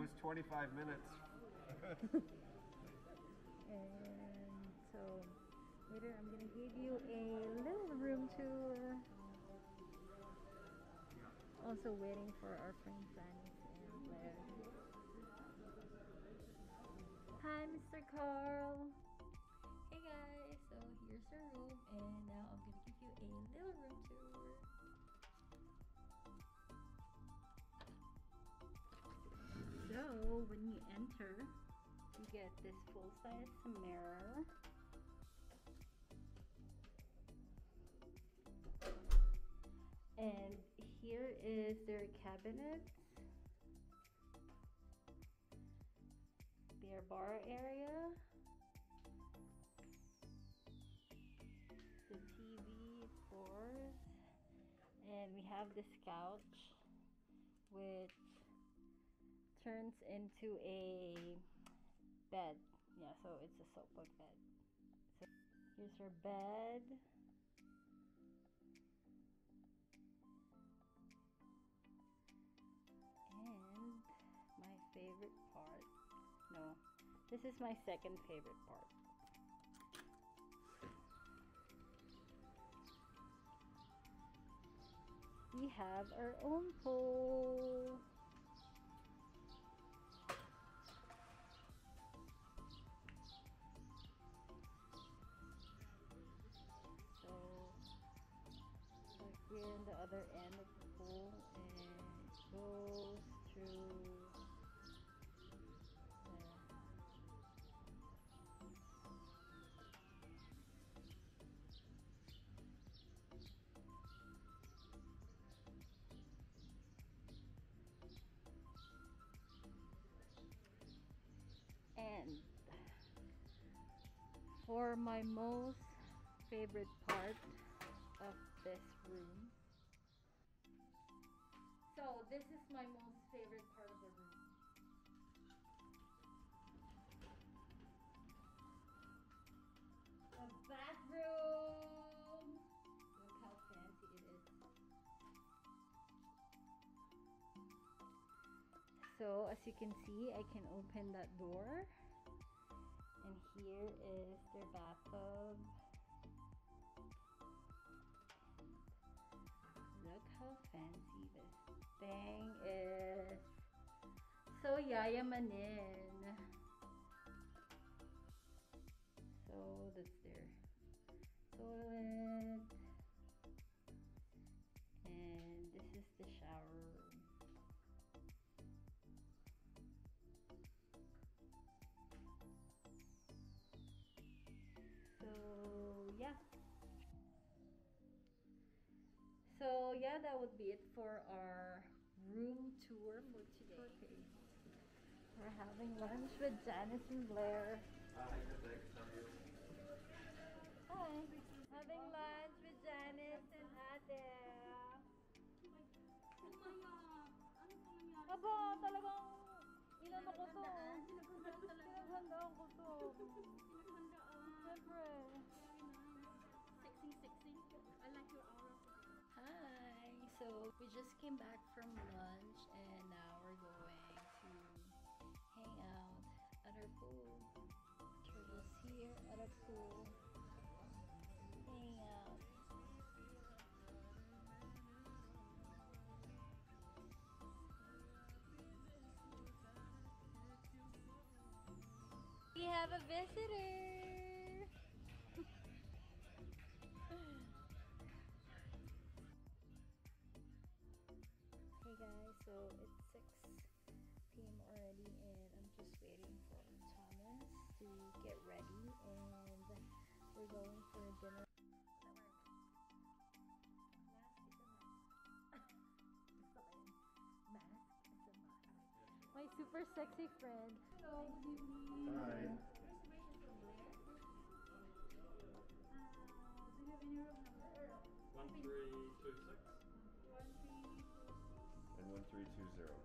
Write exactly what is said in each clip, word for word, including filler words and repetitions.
was twenty-five minutes. And so later I'm gonna give you a little room tour. Also waiting for our friends Janice and Blair. Hi, Mister Carl. Hey guys, so here's the room, and now I'm gonna give you a little room tour. So when you enter, you get this full-size mirror. And here is their cabinet, their bar area, the T V, of course, and we have this couch which turns into a bed. Yeah, so it's a sofa bed. So here's our bed. And my favorite part, no, this is my second favorite part. We have our own pool. So, so here in the other end of the pool, and it goes through there. And for my most favorite part of this room, so this is my most favorite part of the room. The bathroom! Look how fancy it is. So as you can see, I can open that door, and here is their bathtub. Look how fancy this thing is. So yayamanin. So that's their toilet, and this is the shower room. So yeah. So yeah, that would be it for our room tour for today. Okay. We're having lunch with Janice and Blair. Hi, thanks. How are you? Hi. Having lunch with Janice and Ate. Aba, talagang inano ko to. Pinaghandaan ko to. Siyempre. Sexy, sexy. I like your aura. Hi. So we just came back from lunch, and now we're going to hang out at our pool. We're just here at our pool, hanging out. We have a visitor. Hey guys, so it's six p m already, and I'm just waiting for Thomas to get ready, and we're going for dinner. My super sexy friend. Hello, good evening. Hi. Do you have any room number? One three two six. One three two And one three two zero.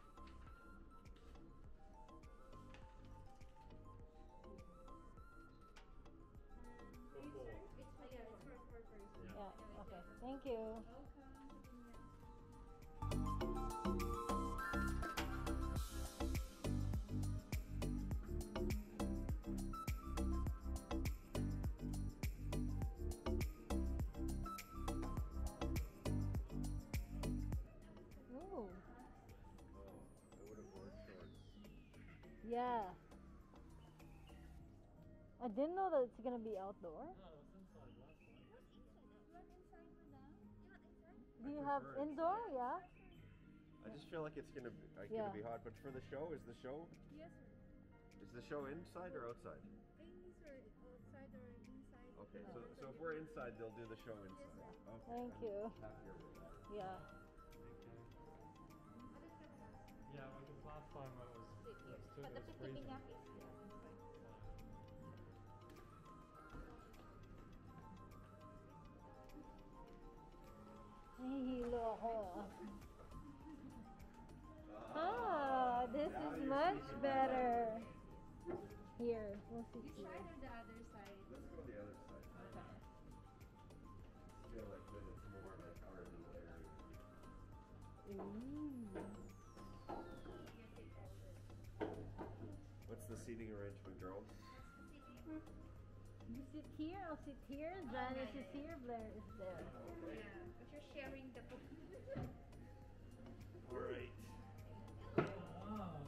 six. Four. It's for yeah, it's for four person. Yeah. Yeah, okay. Thank you. Welcome. Yeah. I didn't know that it's gonna be outdoor. No, it was inside last time. Do you I have prefer indoor? inside. Yeah. I just feel like it's gonna be, uh, Yeah. gonna be hot. But for the show, is the show Yes, sir. is the show inside or outside? Any sir, outside or inside. Okay, so so if we're inside, they'll do the show inside. Okay. Thank I'm you. happier with that. Yeah. Yeah, because last time it was, it was, too, But it the was freezing. teppanyaki is here. Nahihilo ako. Ah, this is much better. Here, we'll sit This here. side or the other side? Let's go the other side. I feel like that it's more like our little area. Ooh. What's the seating arrangement, girls? You sit here, I'll sit here. Janice is here, Blair is there. Yeah, but you're sharing the book. All right. Wow.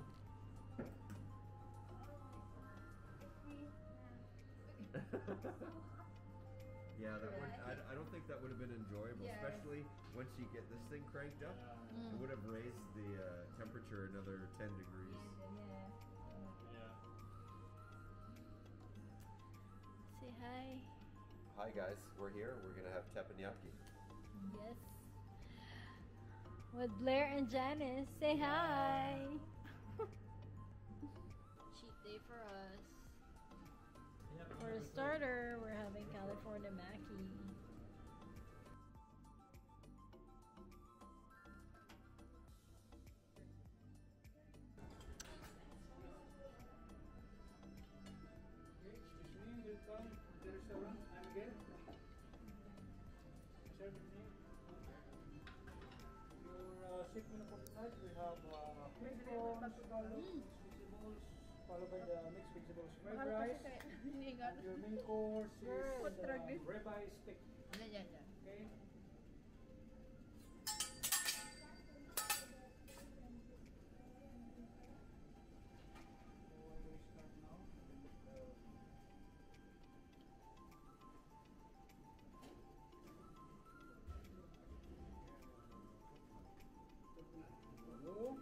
Yeah, that would. I, I don't think that would have been enjoyable, Yeah. especially once you get this thing cranked up. It would have raised the uh, temperature another ten degrees. Yeah. Say hi. Hi guys, we're here. We're gonna have teppanyaki. Yes. With Blair and Janice. Say hi. Cheat day for us. Yeah, but For a everything- starter, we're having California Mackie. Okay, excuse me, welcome to the restaurant. I'm Miguel. Serve with me. Your uh, set menu for tonight, we have uh, cream prawns, scallops, vegetables, followed by the mixed vegetables fried rice. Your main course is uh, ribeye steak. Okay? So I will start now. Hello.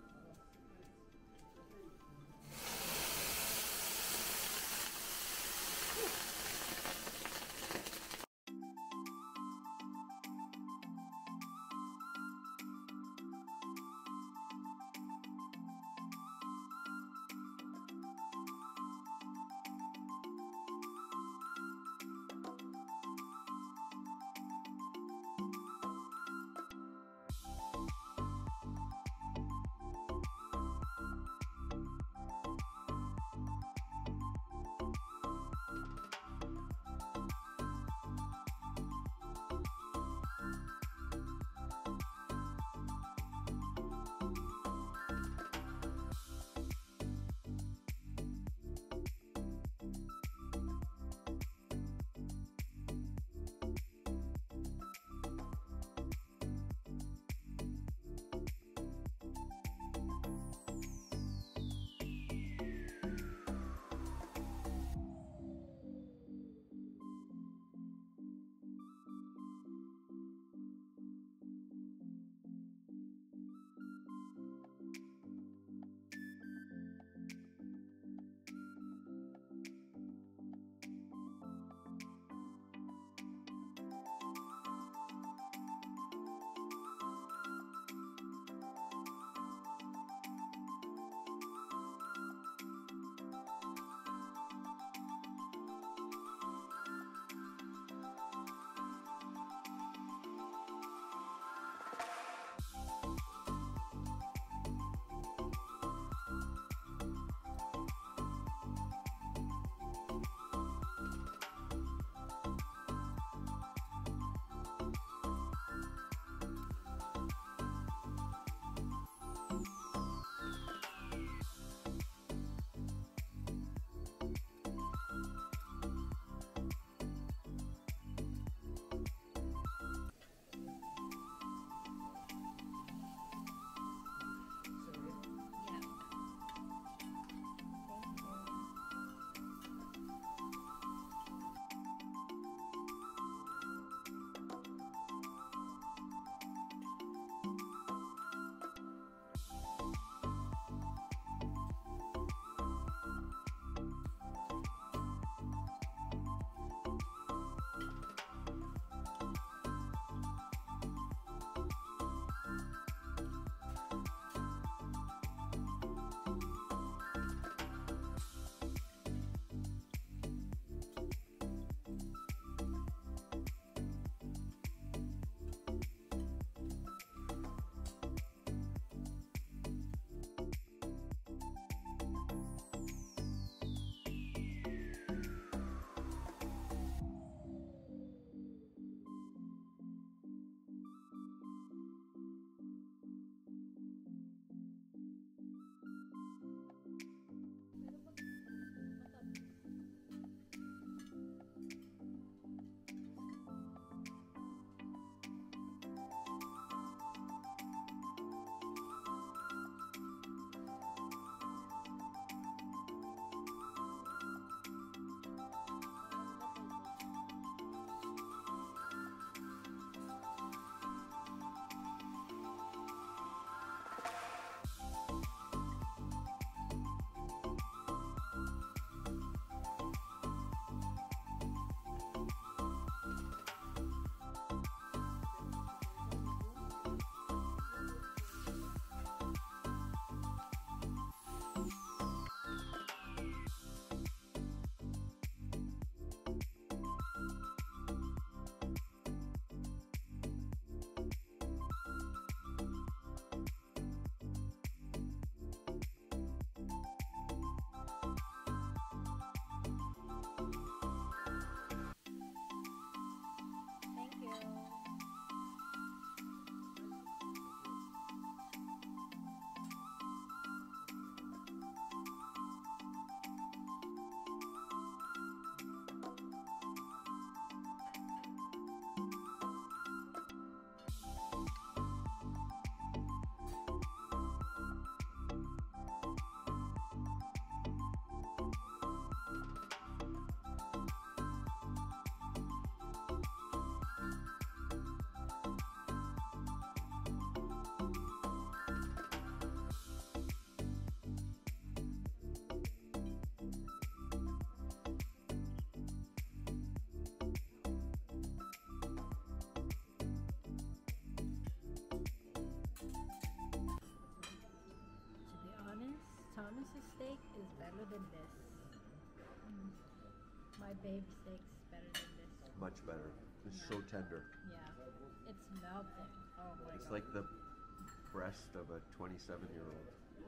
better than this. Mm. My baby steak's better than this. Much better. It's Yeah. so tender. Yeah, it's melting. Oh my It's god. like the breast of a twenty-seven year old.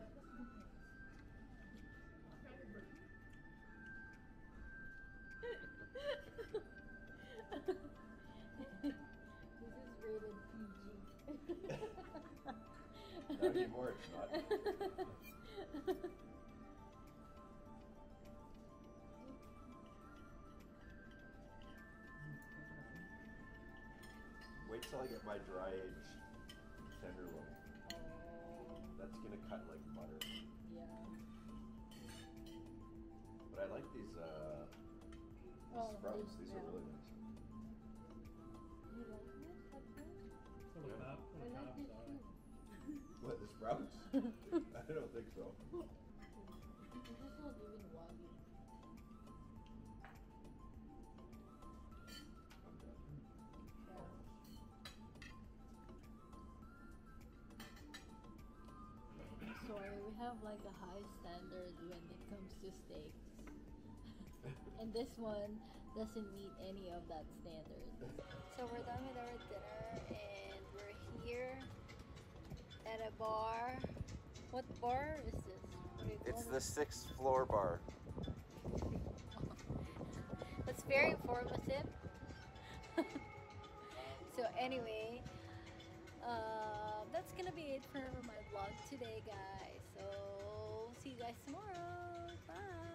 This is rated P G. Not anymore, it's not. Wait till I get my dry aged tenderloin. Oh, That's gonna cut like butter. yeah. But I like these uh, these Oh, sprouts. these- These are yeah. really nice. You like this? Like this? Full of fat, full I of like carbs, this sorry. too. What, the sprouts? I don't think so. This is not even wagyu. I'm done. Sorry, we have like a high standard when it comes to steaks. And this one doesn't meet any of that standard. So we're done with our dinner and we're here at a bar. What bar is this? What do you call It's it? the sixth floor bar. That's very informative. So anyway, uh, that's gonna be it for my vlog today, guys. So see you guys tomorrow. Bye.